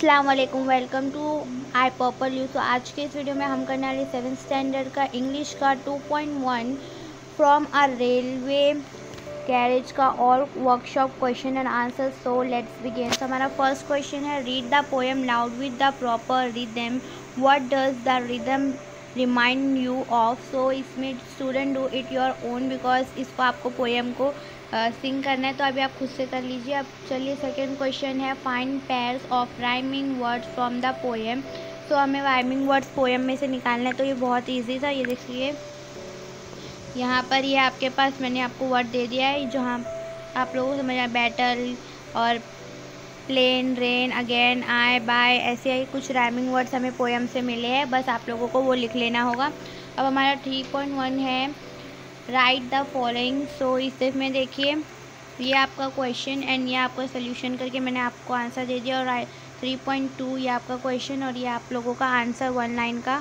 अस्सलाम वालेकुम, welcome to I purple you. तो आज के इस वीडियो में हम करने वाले 7th स्टैंडर्ड का इंग्लिश का 2.1 फ्रॉम अ रेलवे कैरेज का और workshop question and answer. So let's begin. तो हमारा फर्स्ट क्वेश्चन है, read the poem loud with the proper rhythm. What does the rhythm remind you of? So इसमें student do it your own, because इसको आपको poem को सिंग करना है, तो अभी आप खुद से कर लीजिए। अब चलिए सेकेंड क्वेश्चन है, find pairs of rhyming words from the poem. तो हमें राइमिंग वर्ड्स पोएम में से निकालना है, तो ये बहुत ईजी था। ये देखिए यहाँ पर ये आपके पास मैंने आपको वर्ड दे दिया है, जहाँ आप लोगों को समझ आए, बैटल और plane, rain, again, I, by, ऐसे ही कुछ राइमिंग वर्ड्स हमें पोएम से मिले हैं, बस आप लोगों को वो लिख लेना होगा। अब हमारा 3.1 है, राइट द फॉलोइंग। सो इसमें देखिए ये आपका क्वेश्चन एंड ये आपका सोल्यूशन करके मैंने आपको आंसर दे दिया। और 3.2 ये आपका क्वेश्चन और ये आप लोगों का आंसर 1 लाइन का।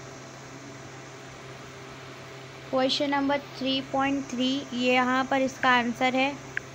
क्वेश्चन नंबर 3.3 ये यहाँ पर इसका आंसर है।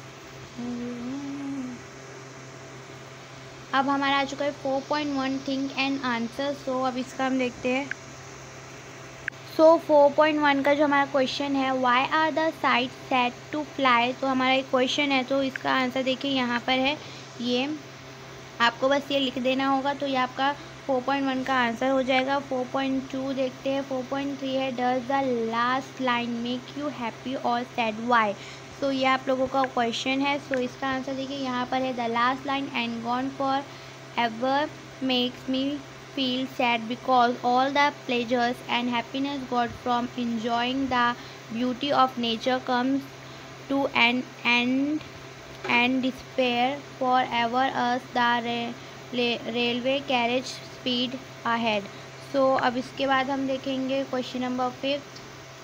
अब हमारा आ चुका है 4.1 थिंक एंड आंसर। सो अब इसका हम देखते हैं। सो 4.1 का जो हमारा क्वेश्चन है, why are the sight set to fly. तो हमारा एक क्वेश्चन है, तो इसका आंसर देखिए यहाँ पर है। ये आपको बस ये लिख देना होगा, तो ये आपका 4.1 का आंसर हो जाएगा। 4.2 देखते हैं। 4.3 है, does the last line make you happy और सैड, वाई। तो ये आप लोगों का क्वेश्चन है। सो इसका आंसर देखिए यहाँ पर है, the last line and gone for ever makes me feel sad because all the pleasures and happiness got from enjoying the beauty of nature comes to an end and despair forever as the railway carriage speed ahead. So अब इसके बाद हम देखेंगे question number 5।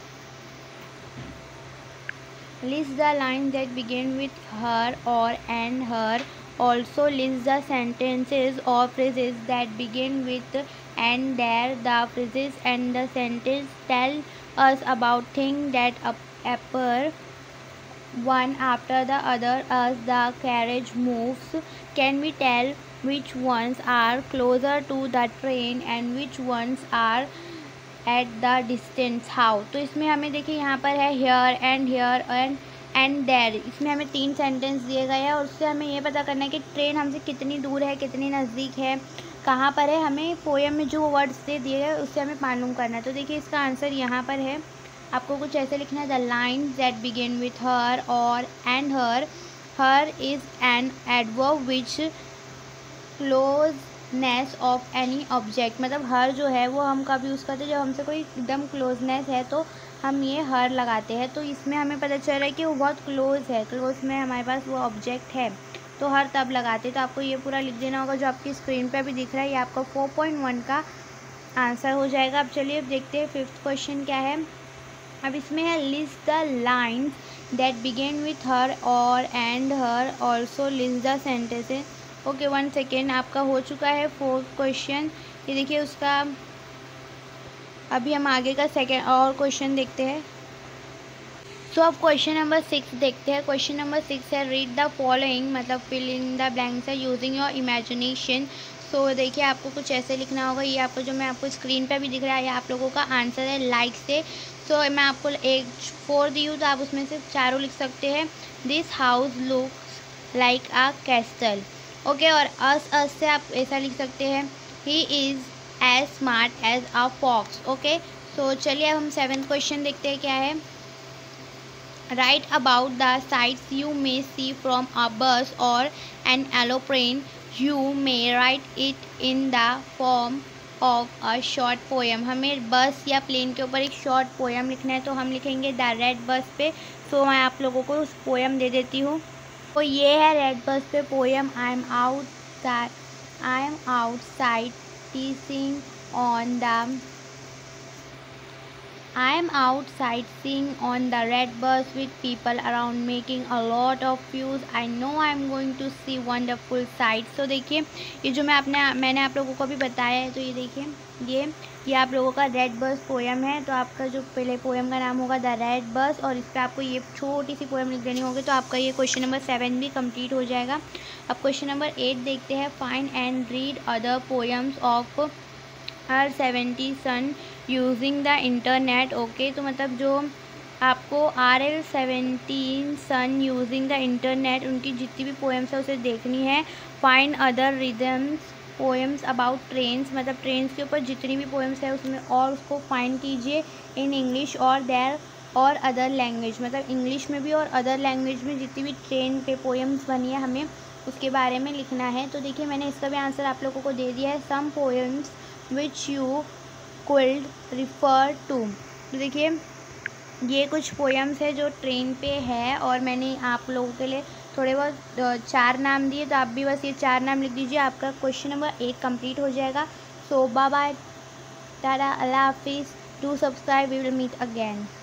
List the lines that begin with her or and her. Also list the sentences or phrases that begin with and there. The phrases and the sentence tell us about things that appear one after the other as the carriage moves. Can we tell which ones are closer to the train and which ones are at the distance? How? तो इसमें हमें देखिए यहाँ पर है here and there। इसमें हमें 3 sentence दिए गए हैं और उससे हमें ये पता करना है कि ट्रेन हमसे कितनी दूर है, कितनी नज़दीक है, कहाँ पर है। हमें पोएम में जो वर्ड्स से दिए गए उससे हमें मालूम करना है। तो देखिए इसका आंसर यहाँ पर है। आपको कुछ ऐसे लिखना है, the lines that begin with here और end here. Here is an adverb which closeness of any object. मतलब हर जो है वो हम कब यूज़ करते हैं, जब हमसे कोई एकदम क्लोजनेस है तो हम ये हर लगाते हैं। तो इसमें हमें पता चल रहा है कि वो बहुत क्लोज है, क्लोज में हमारे पास वो ऑब्जेक्ट है, तो हर तब लगाते हैं। तो आपको ये पूरा लिख देना होगा, जो आपकी स्क्रीन पे अभी दिख रहा है। ये आपका 4.1 का आंसर हो जाएगा। अब चलिए अब देखते हैं 5th क्वेश्चन क्या है। अब इसमें है, list the lines that begin with here और end here. Also list the sentences. Okay 1 second, आपका हो चुका है 4th क्वेश्चन। ये देखिए उसका अभी हम आगे का सेकेंड और क्वेश्चन देखते हैं। सो अब क्वेश्चन नंबर 6 देखते हैं। क्वेश्चन नंबर 6 है, रीड द फॉलोइंग, मतलब फिल इन द ब्लैंक्स है यूजिंग योर इमेजिनेशन। सो देखिए आपको कुछ ऐसे लिखना होगा। ये आपको जो मैं आपको स्क्रीन पे भी दिख रहा है, ये आप लोगों का आंसर है लाइक से। सो मैं आपको एक 4 दी हूँ, तो आप उसमें से चारों लिख सकते हैं। This house looks like a castle. Okay, और अस से आप ऐसा लिख सकते हैं, he is as smart as a fox. Okay, so चलिए अब हम 7th क्वेश्चन देखते हैं क्या है। Write about the sights you may see from a bus or an aeroplane. You may write it in the form of a short poem. हमें बस या प्लेन के ऊपर एक शॉर्ट पोएम लिखना है, तो हम लिखेंगे द रेड बस पे। तो मैं आप लोगों को उस पोएम दे देती हूँ। तो ये है रेड बस पे poem, I am outside teasing on the I am out sightseeing on the red bus with people around making a lot of views. I know I am going to see wonderful sights. तो देखिए ये जो मैंने आप लोगों को भी बताया है, तो ये देखिए ये आप लोगों का रेड बस पोएम है। तो आपका जो पहले पोएम का नाम होगा द रेड बस, और इस पर आपको ये छोटी सी पोएम लिख देनी होगी, तो आपका ये क्वेश्चन नंबर 7 भी कंप्लीट हो जाएगा। अब क्वेश्चन नंबर 8 देखते हैं। Find and read other poems of her 70 son using the internet. Okay, तो मतलब जो आपको RL 17 son using the internet उनकी जितनी भी पोएम्स है उसे देखनी है। Find other rhythms poems about trains, मतलब ट्रेन्स के ऊपर जितनी भी पोएम्स है उसमें, और उसको फाइंड कीजिए इन इंग्लिश और देयर और अदर लैंग्वेज, मतलब इंग्लिश में भी और अदर लैंग्वेज में जितनी भी ट्रेन पे पोएम्स बनी है हमें उसके बारे में लिखना है। तो देखिए मैंने इसका भी आंसर आप लोगों को दे दिया है। Some poems which you could refer to. तो देखिए ये कुछ पोएम्स है जो ट्रेन पे है, और मैंने आप लोगों के लिए थोड़े बहुत 4 नाम दिए, तो आप भी बस ये 4 नाम लिख दीजिए, आपका क्वेश्चन नंबर 1 कंप्लीट हो जाएगा। सो बाय बाय, टाटा, अल्लाह हाफिज़, do subscribe, we will meet again.